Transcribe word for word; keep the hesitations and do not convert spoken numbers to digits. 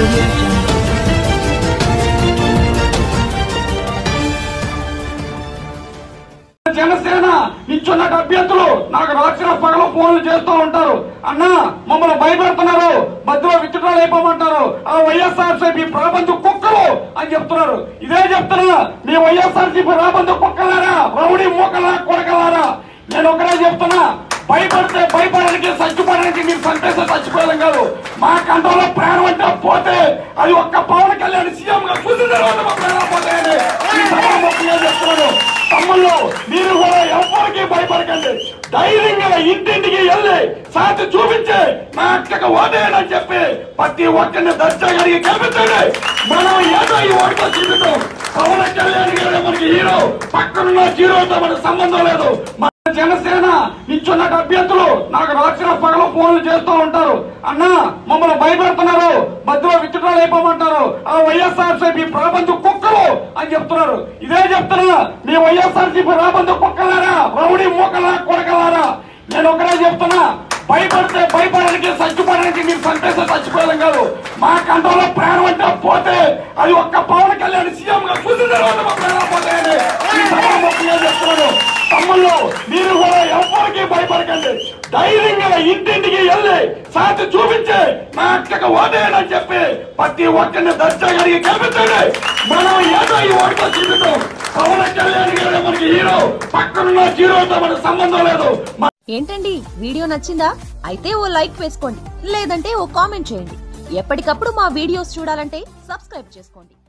జనసేన నిల్చున్న అభ్యర్థులు నాకు రాత్రి పగలు ఫోన్లు చేస్తూ ఉంటారు. అన్నా మమ్మల్ని భయపెడుతున్నారు, మధ్యలో విత్డ్రాల్ అయిపోమంటారు, ఆ వైఎస్ఆర్సీపీ రాబందు కుక్కలు అని చెప్తున్నారు. ఇదే చెప్తున్నా, మీ వైఎస్ఆర్సీపీ రాబందు కుక్కలారా, రౌడీ మూకలా కొడకలారా, నేను ఒకరే చెప్తున్నా, భయపడితే భయపడడానికి చచ్చిపోవడానికి మీరు చంపేస్తే చచ్చిపోయాం కాదు. మా కంట్రోల్లో ప్రాణం అంటే పోతే అది ఒక్క పవన్ కళ్యాణ్ సీఎం గా చూసిన తర్వాత మా ప్రాణం పోతాయని ఈ సభాముఖంగా చెప్తున్నాను. తమ్ముళ్ళు మీరు కూడా ఎవరికి భయపడకండి, ధైర్యంగా ఇంటింటికి వెళ్ళి సాటి చూపించి మా అక్కకు ఓటేయని చెప్పి ప్రతి ఒక్కరిని దర్శగా గెలిపించండి. మనం ఏదో ఈ ఓటుతో చూపిస్తాం. పవన్ కళ్యాణ్ గారు మనకి హీరో, పక్కనున్న జీరోతో మనకు సంబంధం లేదు. జనసేన నిల్చున్న అభ్యర్థులు నాకు రాత్రి పగలు ఫోన్లు చేస్తూ ఉంటారు. అన్నా మమ్మల్ని భయపెడుతున్నారు, మధ్యలో విత్డ్రాల్ అయిపోమంటారు, ఆ వైఎస్ఆర్సీపీ రాబందు కుక్కలు అని చెప్తున్నారు. ఇదే చెప్తున్నా, మీ వైఎస్ఆర్సీపీ రాబందు కుక్కలారా, రౌడీ మూకలా కొడకలారా, నేను ఒకరే చెప్తున్నా, భయపడితే భయపడడానికి చచ్చిపోవడానికి మీరు చంపేస్తే చచ్చిపోయాం కాదు. మా కంట్రోల్లో ప్రాణం అంటే పోతే అది ఒక్క పవన్ కళ్యాణ్ సీఎం గా చూసిన తర్వాత మా ప్రాణం పోతాయని ఈ సభాముఖంగా చెప్తున్నాను. తమ్ముళ్ళు మీరు కూడా ఎవరికి భయపడకండి, ధైర్యంగా ఇంటింటికి వెళ్ళి సాటి చూపించి మా అక్కకు ఓటేయని చెప్పి ప్రతి ఒక్కరిని దర్శగా గెలిపించండి. మనం ఏదో ఈ ఓటుతో చూపిస్తాం. పవన్ కళ్యాణ్ గారు మనకి హీరో, పక్కనున్న జీరోతో మనకు సంబంధం లేదు. ఏంటండి వీడియో నచ్చిందా? అయితే ఓ లైక్ వేసుకోండి, లేదంటే ఓ కామెంట్ చేయండి. ఎప్పటికప్పుడు మా వీడియోస్ చూడాలంటే సబ్స్క్రైబ్ చేసుకోండి.